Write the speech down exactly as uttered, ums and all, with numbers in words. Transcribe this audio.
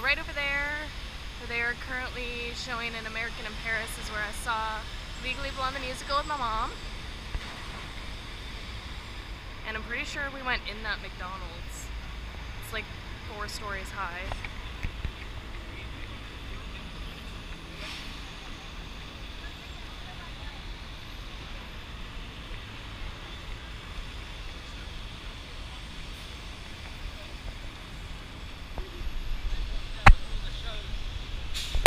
right over there, where they are currently showing an American in Paris, is where I saw Legally Blonde the musical with my mom. And I'm pretty sure we went in that McDonald's. It's like four stories high.